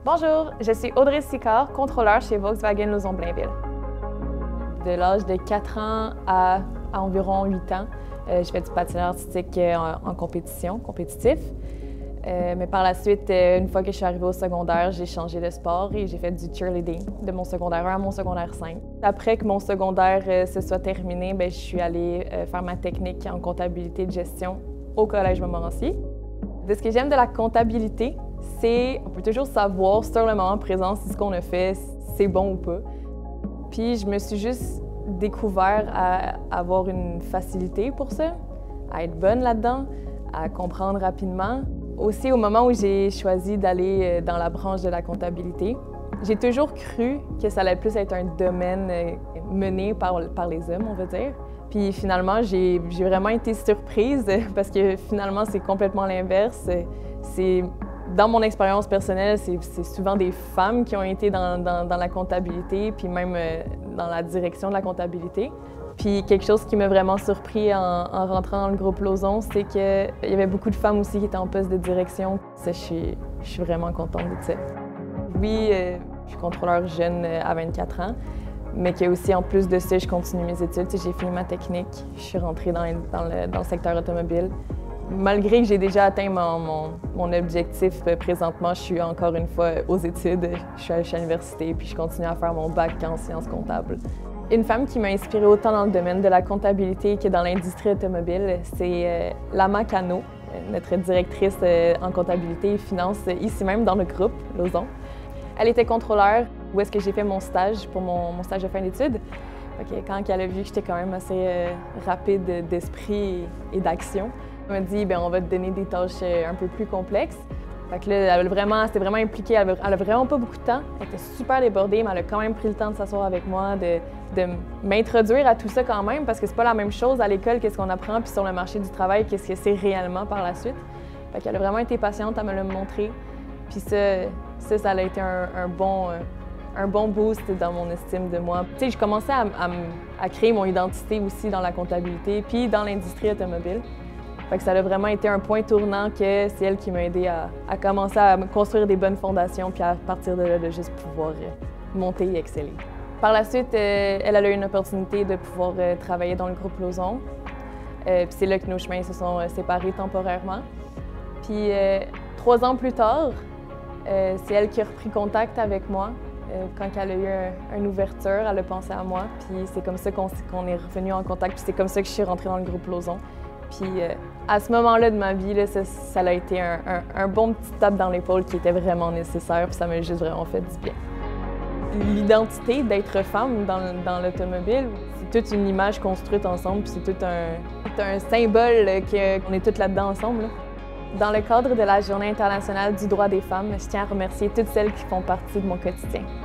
Bonjour, je suis Audrey Sicard, contrôleur chez Volkswagen Lauson-Blainville. De l'âge de 4 ans à environ 8 ans, je fais du patinage artistique en compétitif. Mais par la suite, une fois que je suis arrivée au secondaire, j'ai changé de sport et j'ai fait du cheerleading de mon secondaire 1 à mon secondaire 5. Après que mon secondaire se soit terminé, je suis allée faire ma technique en comptabilité de gestion au Collège Montmorency. De ce que j'aime de la comptabilité, c'est qu'on peut toujours savoir sur le moment présent si ce qu'on a fait, c'est bon ou pas. Puis je me suis juste découvert à avoir une facilité pour ça, à être bonne là-dedans, à comprendre rapidement. Aussi, au moment où j'ai choisi d'aller dans la branche de la comptabilité, j'ai toujours cru que ça allait plus être un domaine mené par les hommes, on va dire. Puis finalement, j'ai vraiment été surprise parce que finalement, c'est complètement l'inverse. Dans mon expérience personnelle, c'est souvent des femmes qui ont été dans la comptabilité, puis même dans la direction de la comptabilité. Puis quelque chose qui m'a vraiment surpris en rentrant dans le groupe Lauson, c'est qu'il y avait beaucoup de femmes aussi qui étaient en poste de direction. Ça, je suis vraiment contente de ça. Oui, je suis contrôleur jeune à 24 ans, mais que aussi en plus de ça, je continue mes études. J'ai fini ma technique, je suis rentrée dans le secteur automobile. Malgré que j'ai déjà atteint mon objectif présentement, je suis encore une fois aux études. Je suis à l'université puis je continue à faire mon bac en sciences comptables. Une femme qui m'a inspirée autant dans le domaine de la comptabilité que dans l'industrie automobile, c'est Lama Cano, notre directrice en comptabilité et finance ici même dans le groupe Lauson. Elle était contrôleur où est-ce que j'ai fait mon stage pour mon stage de fin d'études. Quand elle a vu que j'étais quand même assez rapide d'esprit et d'action, elle m'a dit on va te donner des tâches un peu plus complexes. Fait que là, elle s'était vraiment impliquée, elle a vraiment pas beaucoup de temps. Elle était super débordée, mais elle a quand même pris le temps de s'asseoir avec moi, de m'introduire à tout ça quand même, parce que c'est pas la même chose à l'école qu'est-ce qu'on apprend, puis sur le marché du travail, qu'est-ce que c'est réellement par la suite. Fait qu'elle a vraiment été patiente à me le montrer. Puis ça a été un bon boost dans mon estime de moi. Tu sais, je commençais à créer mon identité aussi dans la comptabilité, puis dans l'industrie automobile. Fait que ça a vraiment été un point tournant que c'est elle qui m'a aidé à commencer à construire des bonnes fondations puis à partir de là, de juste pouvoir monter et exceller. Par la suite, elle a eu une opportunité de pouvoir travailler dans le groupe Lauson. Puis c'est là que nos chemins se sont séparés temporairement. Puis 3 ans plus tard, c'est elle qui a repris contact avec moi. Quand elle a eu une ouverture, elle a pensé à moi. Puis c'est comme ça qu'on est revenu en contact. Puis c'est comme ça que je suis rentrée dans le groupe Lauson. Puis à ce moment-là de ma vie, là, ça a été un bon petit tape dans l'épaule qui était vraiment nécessaire, puis ça m'a juste vraiment fait du bien. L'identité d'être femme dans l'automobile, c'est toute une image construite ensemble, puis c'est tout un symbole qu'on est toutes là-dedans ensemble. Là. Dans le cadre de la Journée internationale du droit des femmes, je tiens à remercier toutes celles qui font partie de mon quotidien.